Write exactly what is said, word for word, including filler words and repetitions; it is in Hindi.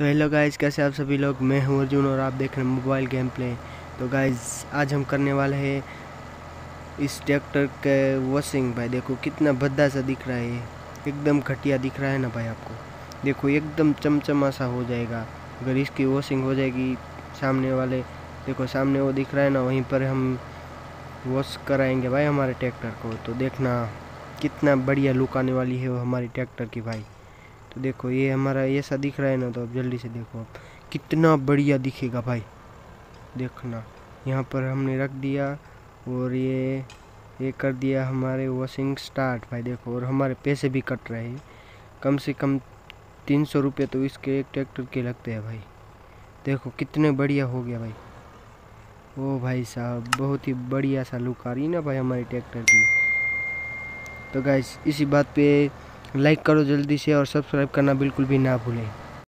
तो हेलो गाइज, कैसे आप सभी लोग। मैं हूं अर्जुन और आप देख रहे हैं मोबाइल गेम प्ले। तो गाइज आज हम करने वाले हैं इस ट्रैक्टर के वॉशिंग। भाई देखो कितना भद्दा सा दिख रहा है, एकदम घटिया दिख रहा है ना भाई। आपको देखो एकदम चमचमा सा हो जाएगा अगर इसकी वॉशिंग हो जाएगी। सामने वाले देखो, सामने वो दिख रहा है ना, वहीं पर हम वॉश कराएंगे भाई हमारे ट्रैक्टर को। तो देखना कितना बढ़िया लुक आने वाली है वो हमारी ट्रैक्टर की भाई। तो देखो ये हमारा ऐसा दिख रहा है ना, तो अब जल्दी से देखो अब कितना बढ़िया दिखेगा भाई। देखना यहाँ पर हमने रख दिया और ये ये कर दिया हमारे वॉशिंग स्टार्ट भाई। देखो और हमारे पैसे भी कट रहे हैं, कम से कम तीन सौ रुपये तो इसके एक ट्रैक्टर के लगते हैं भाई। देखो कितने बढ़िया हो गया भाई। ओ भाई साहब, बहुत ही बढ़िया सा लुक आ रही है ना भाई हमारी ट्रैक्टर की। तो गाइस इसी बात पे लाइक करो जल्दी से और सब्सक्राइब करना बिल्कुल भी ना भूलें।